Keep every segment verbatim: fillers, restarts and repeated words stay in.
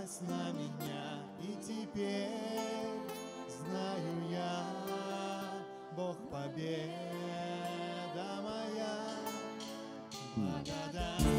извелась на меня, и теперь знаю я, Бог победа моя, благодать.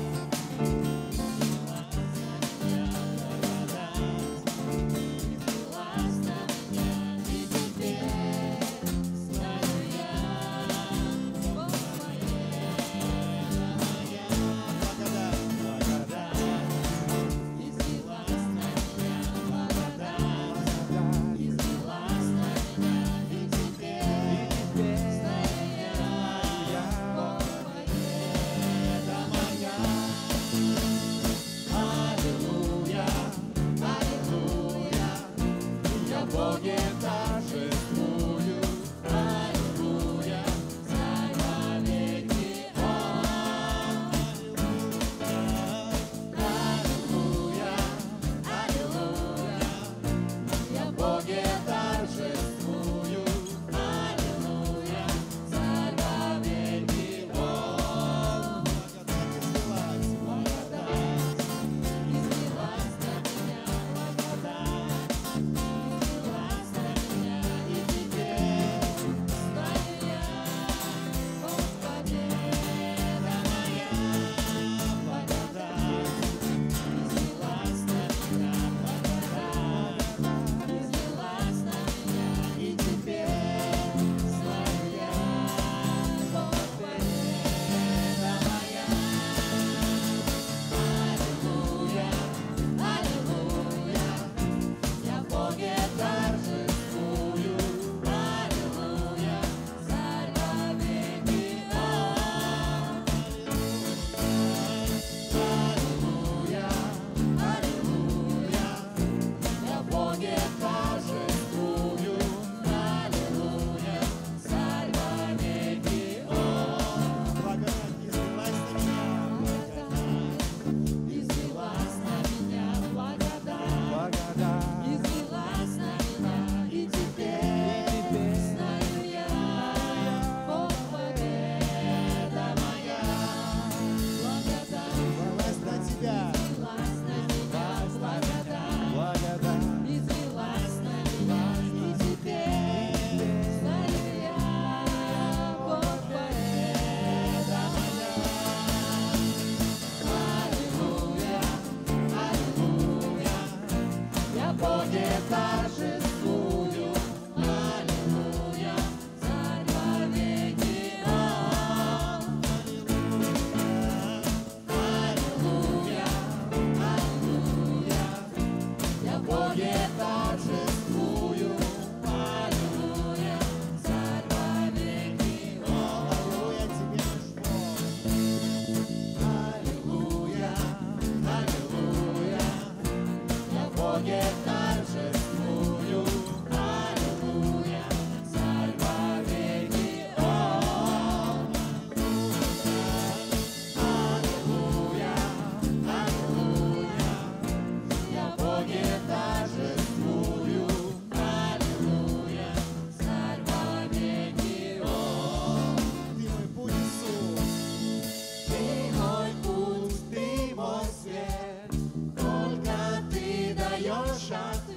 Шаг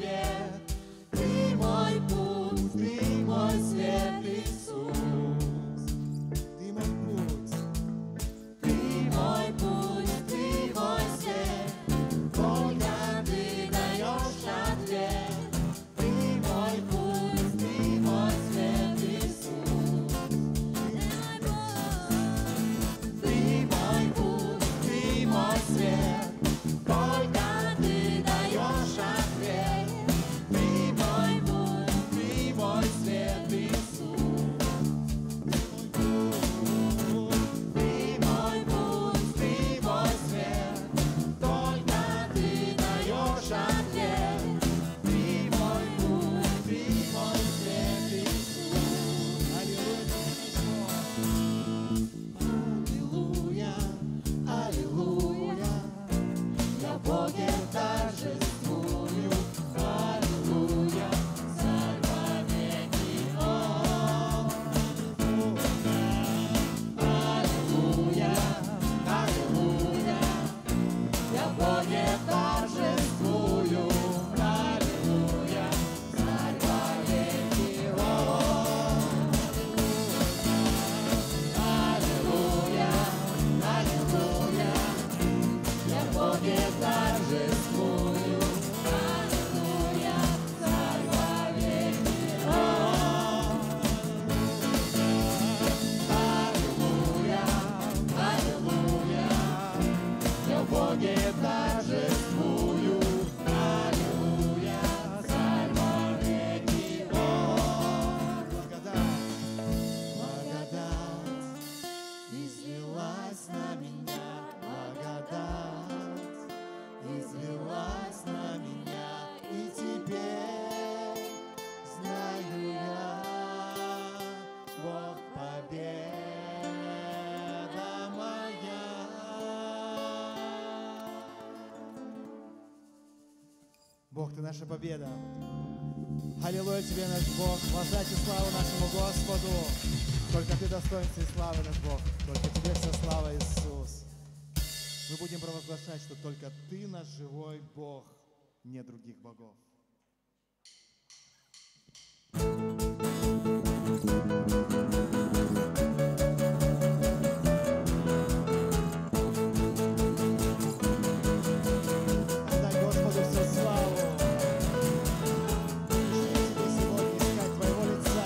Боге торжествую. Аллилуйя, Царь во веки. Аллилуйя, аллилуйя, я в Боге торжествую. Аллилуйя, Царь во веки. Благодать, благодать излилась на меня, благодать излилась на меня, и теперь знаю я, Бог победа моя. Бог, Ты наша победа. Аллилуйя Тебе, наш Бог. Воздайте славу нашему Господу. Только Ты достоин всей славы, наш Бог. Только Тебе вся слава, Иисус. Мы будем провозглашать, что только Ты наш живой Бог, нет других богов. Отдай Господу всю славу. Пришли Тебе сегодня искать Твоего лица.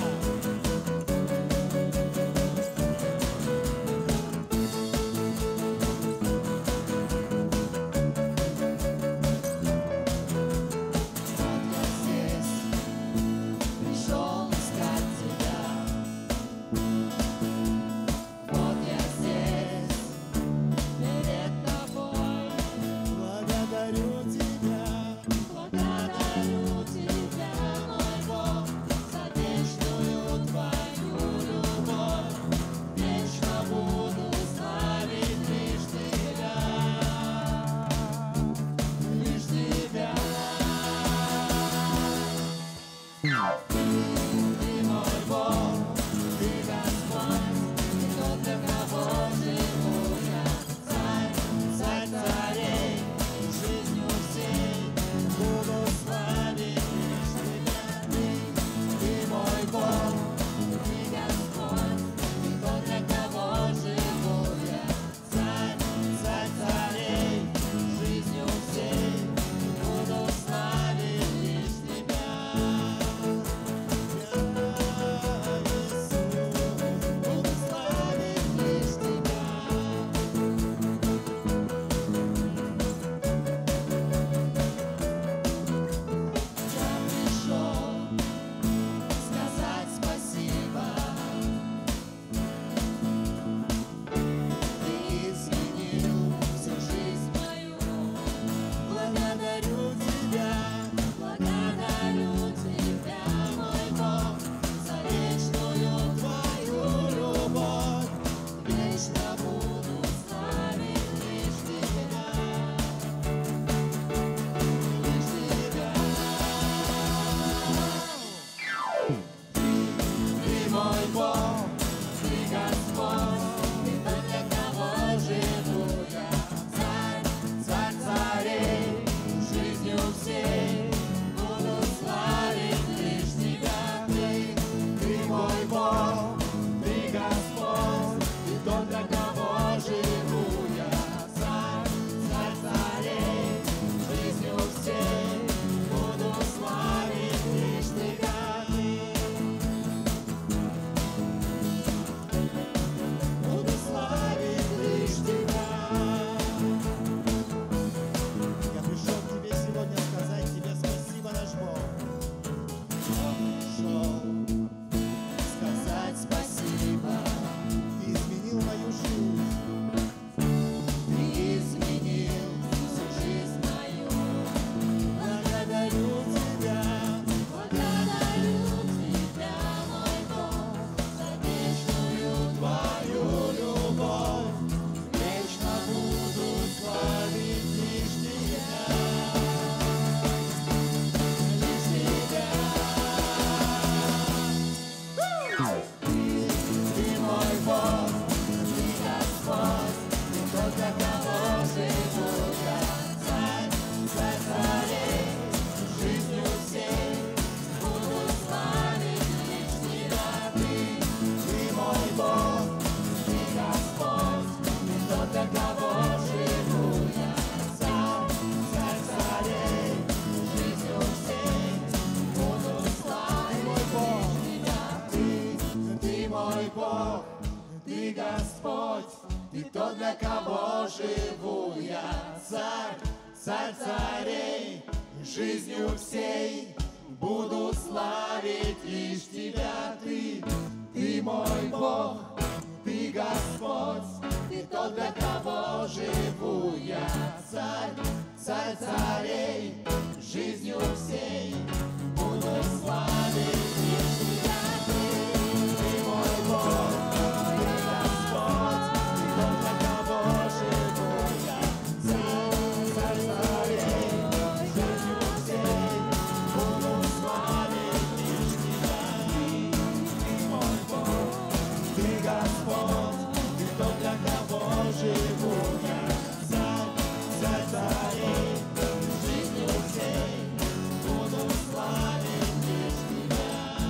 живу я, царь, царь царей, жизнью всей буду славить лишь Тебя, Ты, Ты мой Бог, Ты Господь, Ты тот, для кого живу я, царь, царь царей, жизнью всей буду славить лишь Тебя, Ты, Ты мой Бог, Ты Господь, Ты тот, для кого живу я, царь, царь царей, жизнью всей буду славить лишь Тебя, Ты, Ты мой Бог, Ты Господь, Ты тот, для кого живу я, царь, царь царей, жизнью всей буду славить лишь Тебя.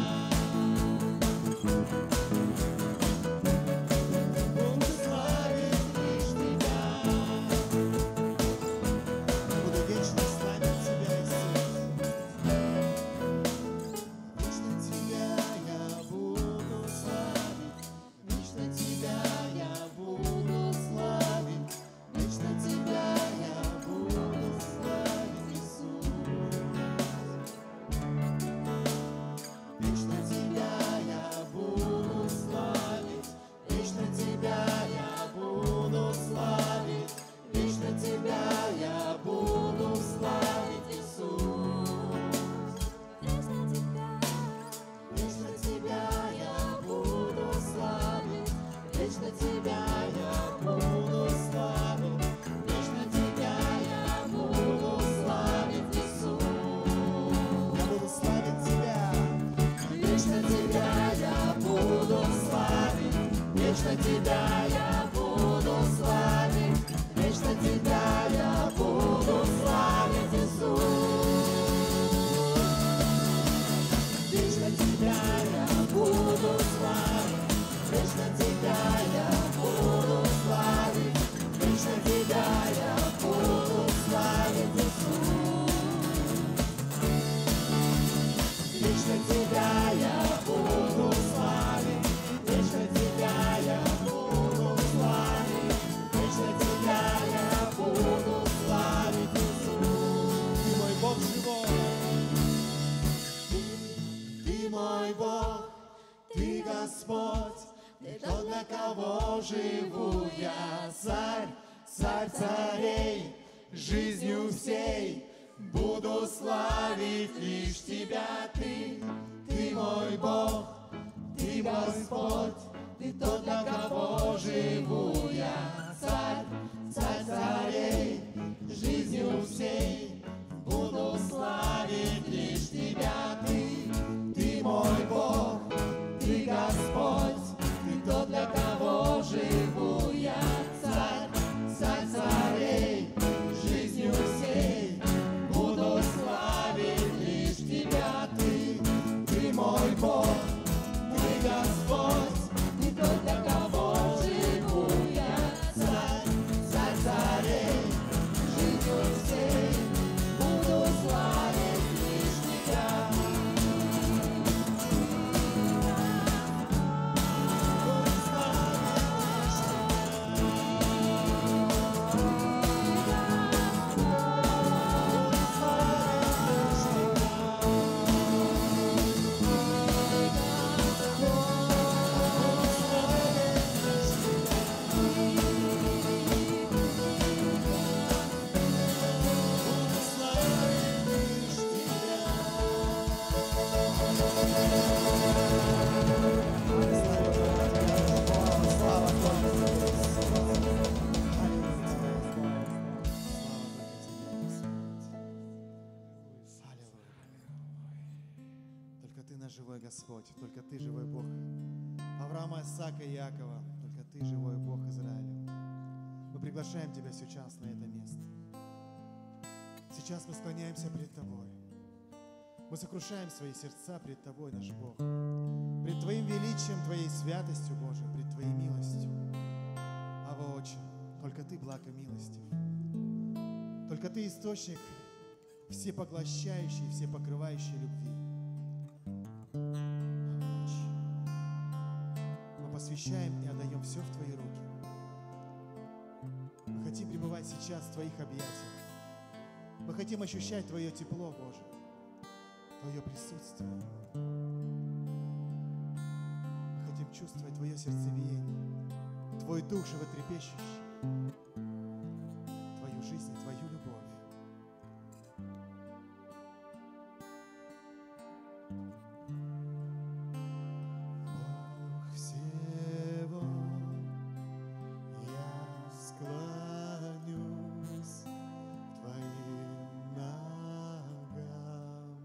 Буду славить лишь Тебя. Буду вечно славить Тебя, Иисус. Вечно Тебя я буду славить, вечно Тебя я буду славить, вечно Тебя я буду славить, Иисус. Вечно Тебя я буду славить, вечно Тебя я буду славить, вечно Тебя я буду славить, Иисус. Вечно Тебя я буду славить, вечно Тебя я буду славить, вечно Тебя я буду славить, Иисус. Я буду славить Тебя, вечно Тебя я буду славить, вечно Тебя я буду славить, вечно Тебя я буду славить, Иисус. Вечно Тебя я буду славить, вечно Тебя я буду славить, вечно Тебя я буду славить, Иисус. Вечно Тебя я буду славить, вечно Тебя я буду славить, вечно Тебя я буду славить, Иисус. Ты мой Бог живой, Ты мой Бог, Ты Господь, Ты тот, для кого живу я, царь, царь царей, жизнью всей буду славить лишь Тебя, Ты, Ты мой Бог, Ты Господь, Ты тот, для кого живу я, царь, царь царей, жизнью всей буду славить лишь Тебя, Ты, Ты мой Бог, Ты Господь, Ты тот, для кого живу я, царь, царь царей, жизнью всей буду славить лишь Тебя, Ты, Ты мой Бог, Ты Господь, Ты тот, для кого живу я, царь, царь царей, жизнью всей буду славить лишь Тебя. Слава только Тебе, Только Ты наш живой Господь, только Ты живой Бог Авраама, Исаака и Иакова, только Ты живой Бог Израиля. Мы приглашаем Тебя сейчас на это место. Сейчас мы склоняемся пред Тобой. Мы сокрушаем свои сердца пред Тобой, наш Бог, пред Твоим величием, Твоей святостью, Боже, пред Твоей милостью. Ава, Отче, только Ты благ и милостив. Только Ты источник всепоглощающей, всепокрывающей любви. Ава, Отче, мы посвящаем и отдаем все в Твои руки. Мы хотим хотим пребывать сейчас в Твоих объятиях. Мы хотим ощущать Твое тепло, Боже, Твое присутствие. Мы хотим чувствовать Твое сердцебиение, Твой дух животрепещущий, Твою жизнь и Твою любовь. Бог всего, я склонюсь к Твоим ногам.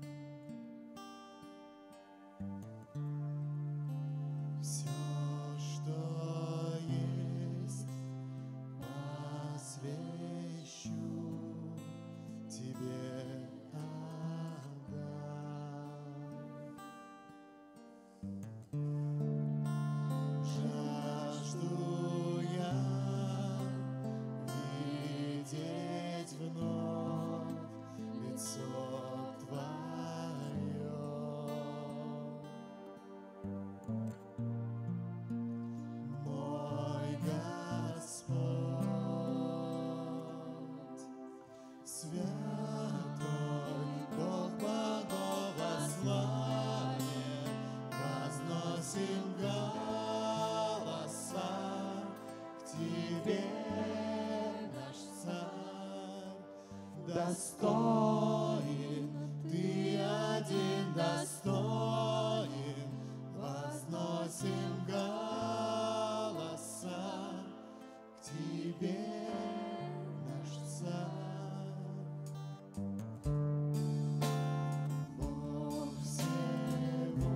Все, что есть, посвящу Тебе отдам. Жажду я видеть вновь лицо Твое. Мой Господь, святой Бог богов во славе, возносим голоса к Тебе, наш Царь. Достоин, Ты один достоин, возносим голоса к Тебе, наш Царь. Бог всего,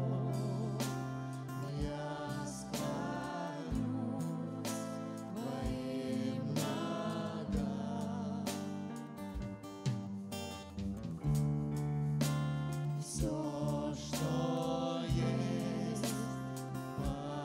я склонюсь к Твоим ногам. Все, что есть,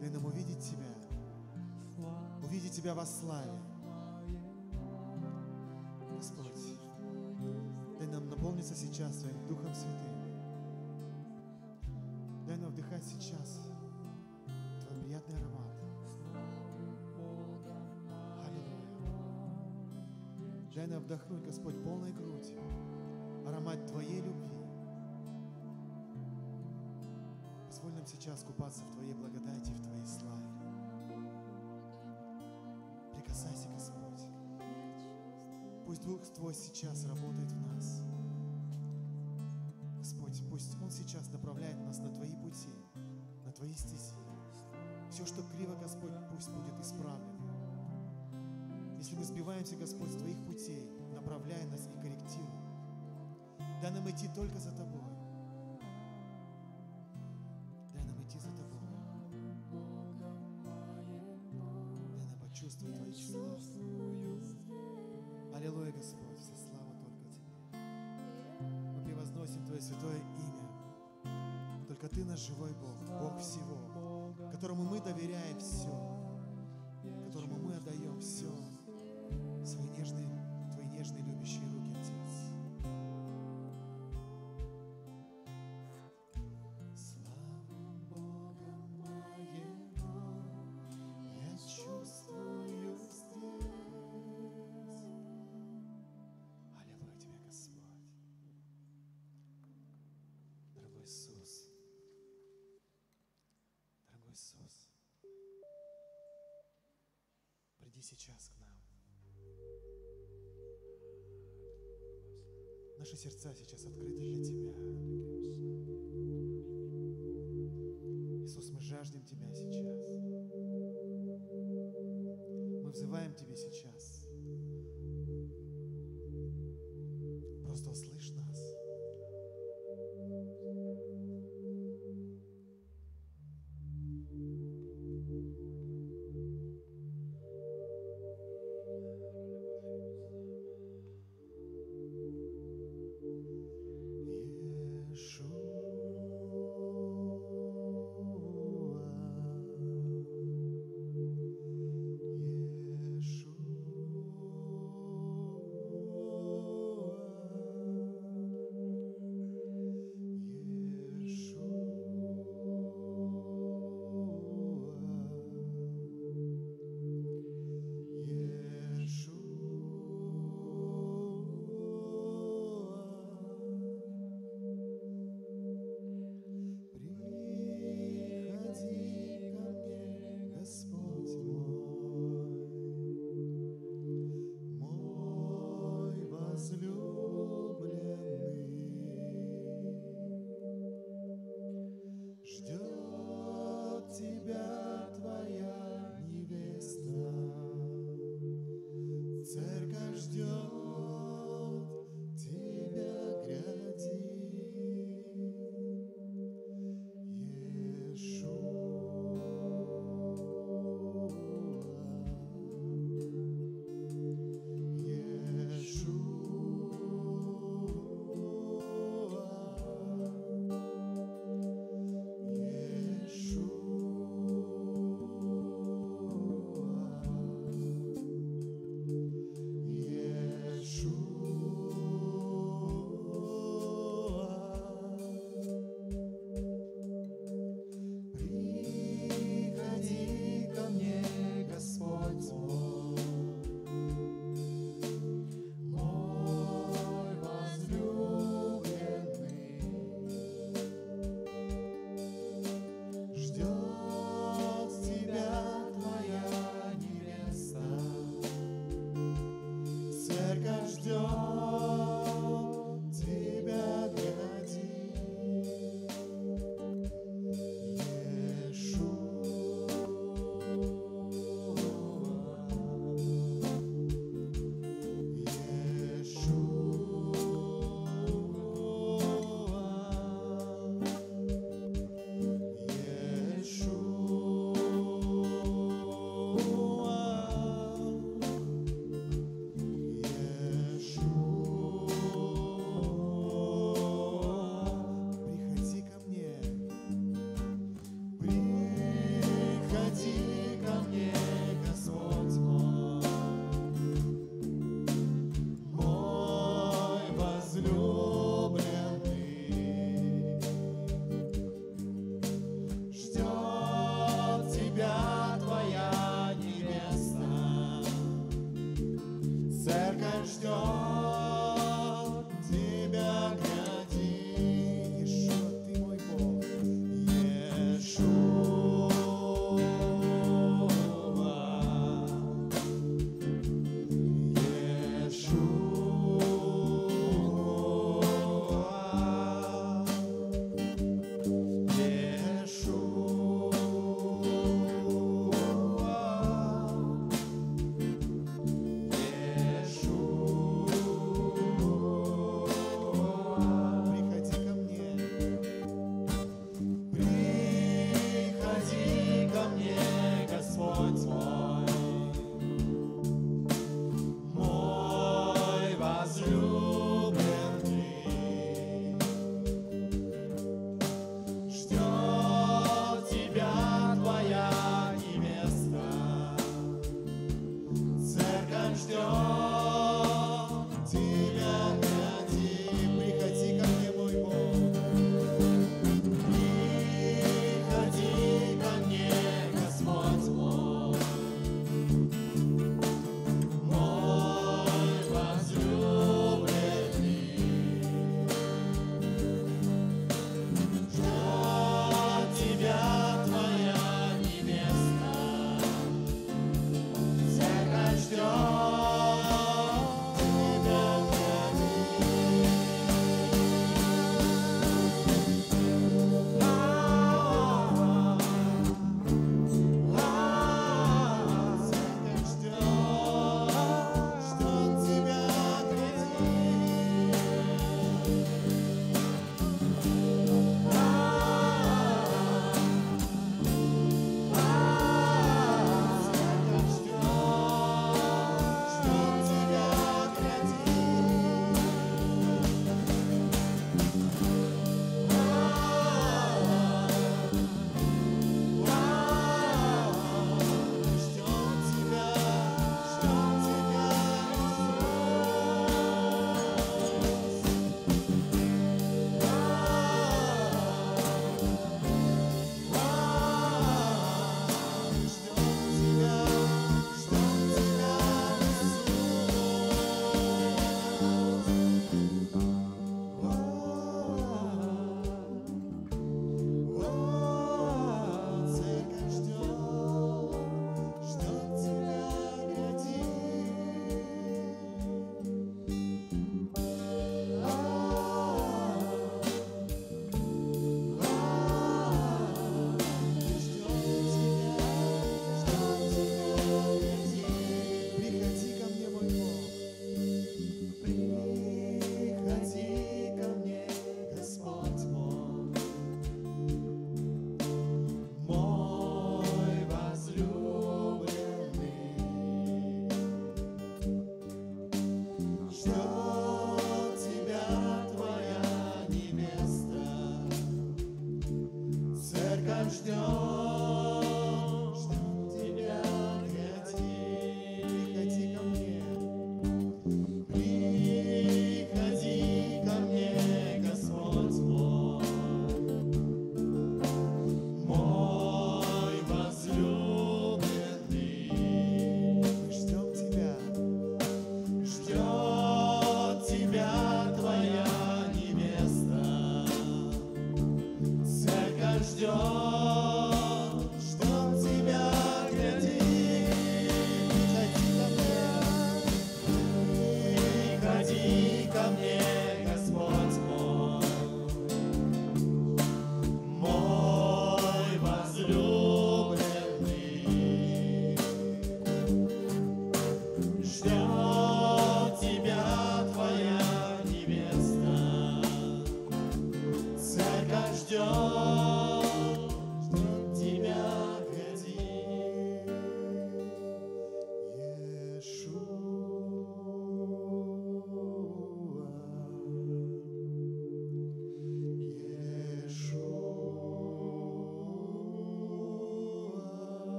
Дай нам увидеть Тебя, увидеть Тебя во славе. Господь, дай нам наполниться сейчас Твоим Духом Святым. Дай нам вдыхать сейчас Твой приятный аромат. Аллилуйя. Дай нам вдохнуть, Господь, полной грудью аромат Твоей любви. Позволь нам сейчас купаться в Твоей благодати, в Твоей славе. Прикасайся, Господь. Пусть Дух Твой сейчас работает в нас. Господь, пусть Он сейчас направляет нас на Твои пути, на Твои стези. Все, что криво, Господь, пусть будет исправлено. Если мы сбиваемся, Господь, с Твоих путей, направляй нас и корректируй. Дай нам идти только за Тобой. Дай нам идти за Тобой. Дай нам почувствовать Твою славу. Аллилуйя, Господь, вся слава только Тебе. Мы превозносим Твое святое имя. Только Ты наш живой Бог, Бог всего, которому мы доверяем все, которому мы отдаем все, свои нежные, Твои нежные любящие руки, Отец. Славу Бога моего я чувствую здесь. Аллилуйя Тебе, Господь. Дорогой Иисус, дорогой Иисус, приди сейчас к нам. Наши сердца сейчас открыты для Тебя. Иисус, мы жаждем Тебя сейчас. Мы взываем Тебе сейчас. Просто услышь нас. Yeshua,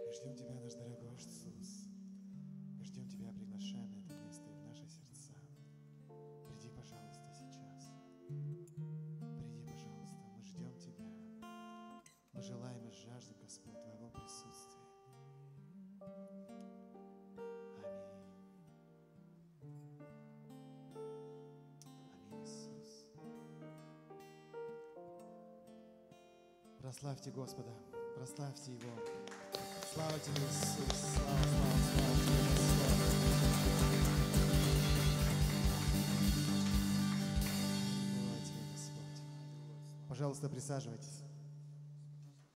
Мы ждем Тебя, наш дорогой Иисус. Мы ждем Тебя, приглашаем на это место и в наши сердца. Приди, пожалуйста, сейчас. Приди, пожалуйста, мы ждем Тебя. Мы желаем и жаждем, Господь, Твоего присутствия. Аминь. Аминь, Иисус. Прославьте Господа, прославьте Его. Слава Тебе, Иисус. Слава, слава, слава Тебе, Господь. Слава Тебе, Господь. Пожалуйста, присаживайтесь.